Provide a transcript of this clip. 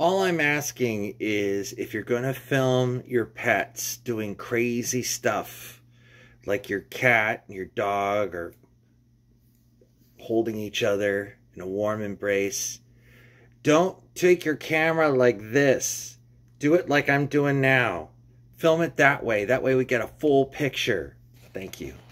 All I'm asking is if you're going to film your pets doing crazy stuff, like your cat and your dog are holding each other in a warm embrace, don't take your camera like this. Do it like I'm doing now. Film it that way. That way we get a full picture. Thank you.